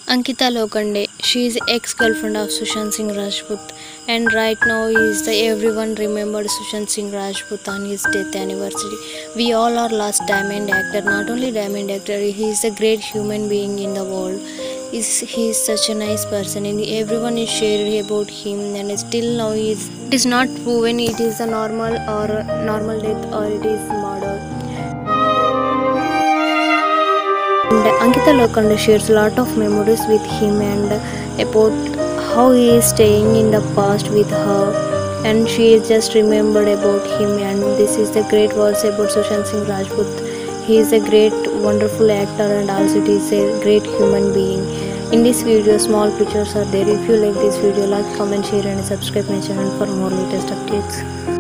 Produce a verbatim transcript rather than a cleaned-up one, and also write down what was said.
Ankita Lokande, she is ex-girlfriend of Sushant Singh Rajput, and right now is the everyone remembered Sushant Singh Rajput on his death anniversary. We all are lost diamond actor. Not only diamond actor, he is a great human being in the world. Is he is such a nice person, and everyone is shared about him. And still now he is, it is not proven it is a normal or normal death or it is murder. And Ankita Lokanda shares a lot of memories with him and about how he is staying in the past with her, and she is just remembered about him. And this is the great words about Sushant Singh Rajput. He is a great wonderful actor and also he is a great human being. In this video small pictures are there. If you like this video, like, comment, share and subscribe my channel for more latest updates.